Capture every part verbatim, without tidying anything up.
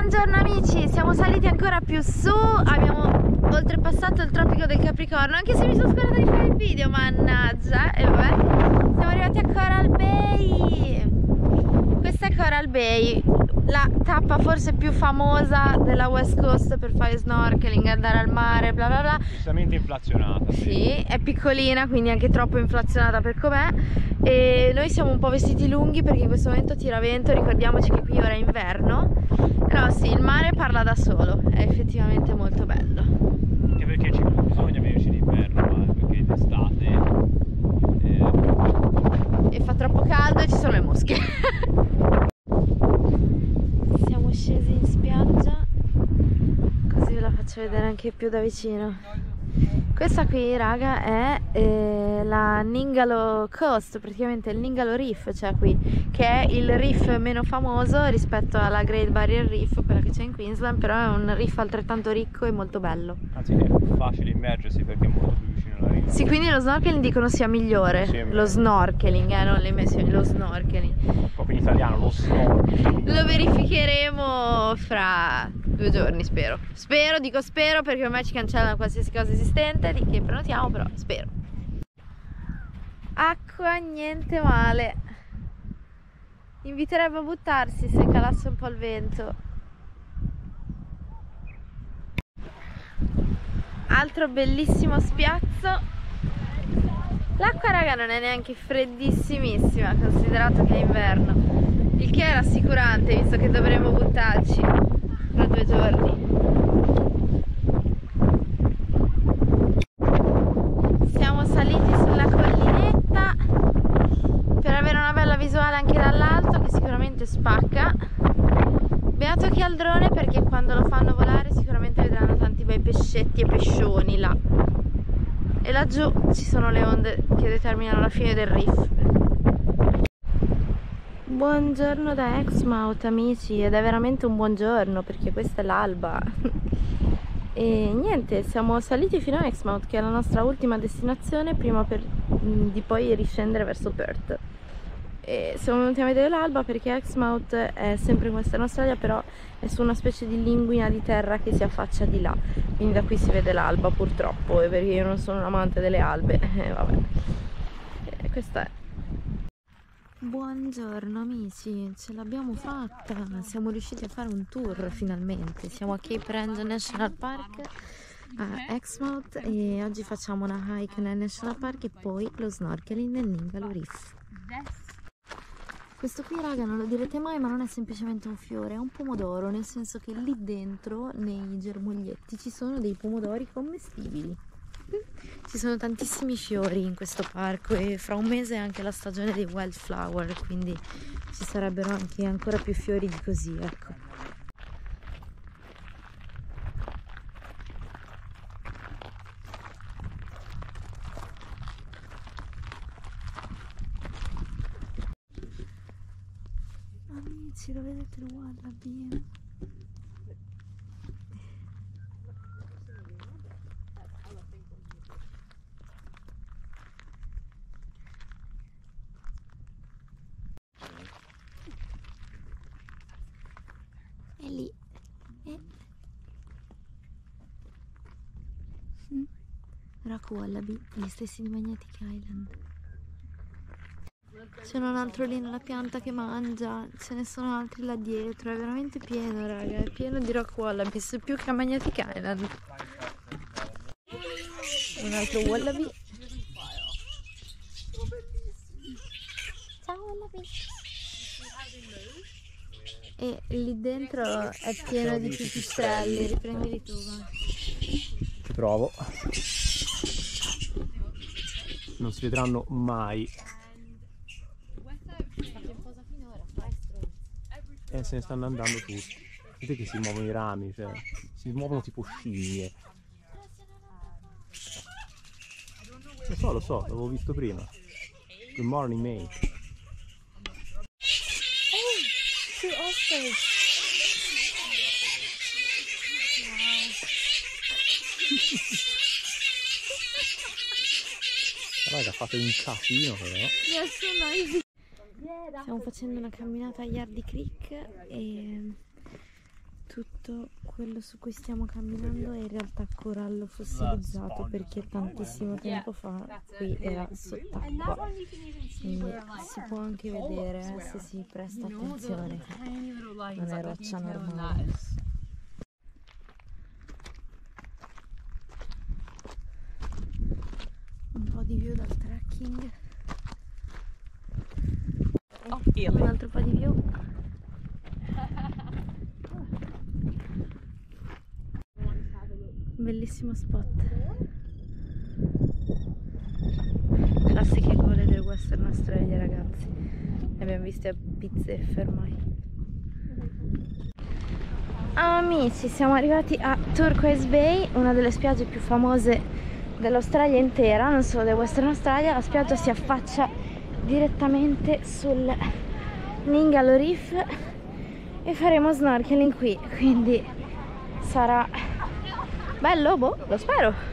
Buongiorno amici, siamo saliti ancora più su, abbiamo oltrepassato il tropico del Capricorno, anche se mi sono scordata di fare il video, mannaggia, e vabbè. Siamo arrivati a Coral Bay. Questa è Coral Bay, la tappa forse più famosa della West Coast per fare snorkeling, andare al mare, bla bla bla. Decisamente inflazionata. Sì. Sì, è piccolina, quindi anche troppo inflazionata per com'è. E noi siamo un po' vestiti lunghi perché in questo momento tira vento, ricordiamoci che qui ora è inverno. Però sì, il mare parla da solo, è effettivamente molto bello. Anche perché ci bisogna venirci d'inverno, perché d'estate eh... e fa troppo caldo e ci sono le mosche. Siamo scesi in spiaggia, così ve la faccio vedere anche più da vicino. Questa qui, raga, è eh, la Ningalo Coast, praticamente il Ningalo Reef, cioè qui, che è il reef meno famoso rispetto alla Great Barrier Reef, quella che c'è in Queensland, però è un reef altrettanto ricco e molto bello. Anzi, è più facile immergersi perché è molto più vicino alla riva. Sì, quindi lo snorkeling dicono sia migliore, sì, lo snorkeling, eh, non le immersioni, lo snorkeling. Proprio in italiano, lo snorkeling. Lo verificheremo fra due giorni, spero. Spero, dico spero, perché ormai ci cancellano qualsiasi cosa esistente di che prenotiamo, però spero. Acqua, niente male. Inviterebbe a buttarsi se calasse un po' il vento. Altro bellissimo spiazzo. L'acqua, raga, non è neanche freddissimissima, considerato che è inverno, il che è rassicurante visto che dovremo buttarci tra due giorni. Siamo saliti sulla collinetta per avere una bella visuale anche dall'alto, che sicuramente spacca. Beato chi ha il drone, perché quando lo fanno volare sicuramente vedranno tanti bei pescetti e pescioni là. E laggiù ci sono le onde che determinano la fine del reef. Buongiorno da Exmouth, amici, ed è veramente un buongiorno perché questa è l'alba. E niente, siamo saliti fino a Exmouth, che è la nostra ultima destinazione prima per, di poi riscendere verso Perth. E siamo venuti a vedere l'alba perché Exmouth è sempre in Western Australia, però è su una specie di linguina di terra che si affaccia di là, quindi da qui si vede l'alba purtroppo, e perché io non sono un amante delle albe, e vabbè, e questa è. Buongiorno amici, ce l'abbiamo fatta, siamo riusciti a fare un tour finalmente. Siamo a Cape Renge National Park a Exmouth e oggi facciamo una hike nel National Park e poi lo snorkeling nel Ningalo Reef. Questo qui, raga, non lo direte mai, ma non è semplicemente un fiore, è un pomodoro, nel senso che lì dentro, nei germoglietti, ci sono dei pomodori commestibili. Ci sono tantissimi fiori in questo parco e fra un mese è anche la stagione dei wildflower, quindi ci sarebbero anche ancora più fiori di così, ecco. Amici, lo vedete il wallaby? È lì. Eh. Mm. Rock wallaby, gli stessi di Magnetic Island. C'è un altro lì nella pianta che mangia, ce ne sono altri là dietro, è veramente pieno, raga, è pieno di rock wallabies, più che a Magnetic Island. Un altro wallaby. Ciao wallaby. E lì dentro è pieno di pipistrelli, riprendili tu, va. Ci provo. Non si vedranno mai. Eh, se ne stanno andando tutti. Vedete che si muovono i rami, cioè si muovono tipo scimmie. Lo so, lo so, l'avevo visto prima. Good morning, mate. Two ostrich. Wow. Raga, fate un casino però. Stiamo facendo una camminata a Yardy Creek e tutto quello su cui stiamo camminando è in realtà corallo fossilizzato, perché tantissimo tempo fa qui era sott'acqua, quindi si può anche vedere eh, se si presta attenzione, non è roccia normale. Un po' di view dal trekking, un altro po' di view. Bellissimo spot. Classiche gole del Western Australia, ragazzi. Ne abbiamo viste a bizzeffe ormai. Amici, siamo arrivati a Turquoise Bay, una delle spiagge più famose dell'Australia intera, non solo del Western Australia. La spiaggia si affaccia direttamente sul Ningaloo Reef e faremo snorkeling qui, quindi sarà bello, boh, lo spero.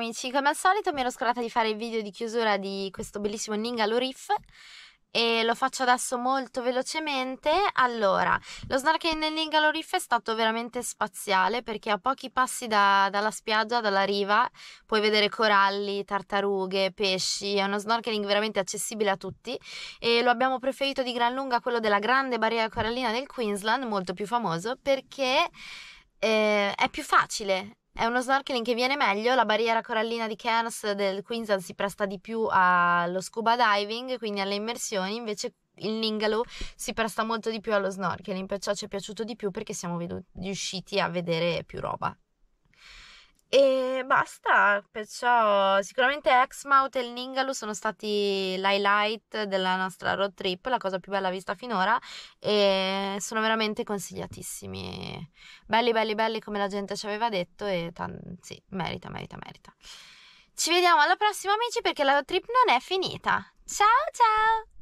amici, come al solito mi ero scordata di fare il video di chiusura di questo bellissimo Ningaloo Reef e lo faccio adesso molto velocemente. Allora, lo snorkeling nel Ningaloo Reef è stato veramente spaziale perché a pochi passi da- dalla spiaggia, dalla riva, puoi vedere coralli, tartarughe, pesci. È uno snorkeling veramente accessibile a tutti e lo abbiamo preferito di gran lunga quello della grande barriera corallina del Queensland, molto più famoso perché eh, è più facile. È uno snorkeling che viene meglio, la barriera corallina di Cairns del Queensland si presta di più allo scuba diving, quindi alle immersioni, invece il Ningaloo si presta molto di più allo snorkeling, perciò ci è piaciuto di più perché siamo vedu- riusciti a vedere più roba. E basta, perciò sicuramente Exmouth e il Ningaloo sono stati l'highlight della nostra road trip, la cosa più bella vista finora e sono veramente consigliatissimi. Belli, belli, belli come la gente ci aveva detto e tan- sì, merita, merita, merita. Ci vediamo alla prossima amici perché la road trip non è finita. Ciao ciao!